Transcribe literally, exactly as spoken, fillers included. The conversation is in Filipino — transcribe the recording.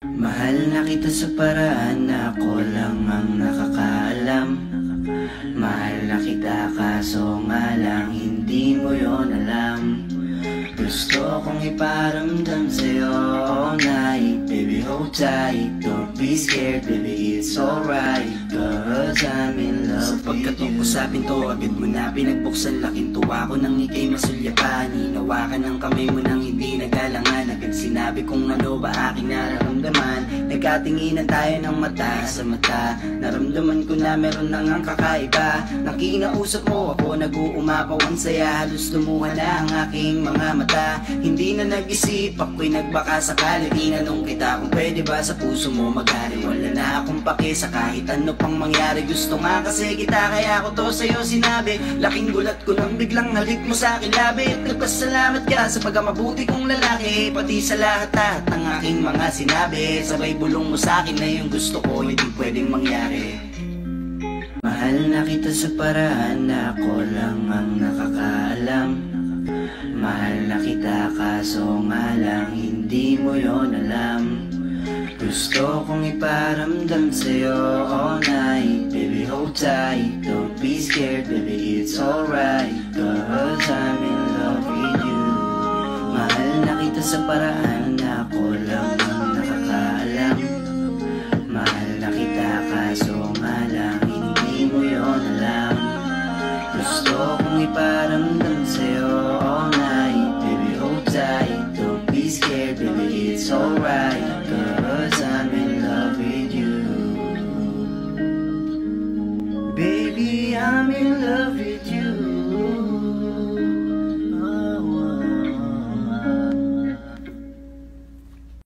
Mahal na kita sa paraan na ako lang ang nakakaalam. Mahal na kita kaso nga lang hindi mo yon alam. Gusto kong iparamdam sa'yo all night. Baby, hold tight, don't be scared, baby, it's alright, cause I'm in love with you. Pagkatok ko sa pinto, agad mo na pinagbuksan. Laking tuwa ko nang ika'y masulyapan. Hinawakan ng kamay mo nang hindi nagalangan. Agad sinabi kung ano ba aking nararamdaman. Nagkatinginan tayo ng mata sa mata. Naramdaman ko na meron nang ang kakaiba. Nang kinausap mo ako, nag-uumapaw ang saya. Halos lumuha na ang aking mga mata. Hindi na nag-isip, ako'y nagbaka sakali. Tinanong kita kung pwede ba sa puso mo maghari. Wala na akong pake sa kahit ano pang mangyari. Gusto nga kasi kita kaya ko to sa'yo sinabi. Laking gulat ko nang biglang halik mo sa akin labi. At nagpasalamat ka sa pagkamabuti kong lalaki. Pati sa lahat-lahat ng aking mga sinabi. Sabay bulong mo sa akin na yung gusto ko hindi pwedeng mangyari. Mahal na kita sa paraan na ako lang ang nakakaalam. Mahal na kita kaso nga lang hindi mo yon alam. Gusto kong iparamdam sa'yo all night. Baby, hold tight, don't be scared, baby, it's alright, cause I'm in love with you. Mahal na kita sa paraan na ako lang ang nakakaalam. Mahal na kita kaso nga lang hindi mo yon alam. Gusto kong iparamdam sa'yo all night. Baby, hold tight, don't be scared, baby, it's alright, girl.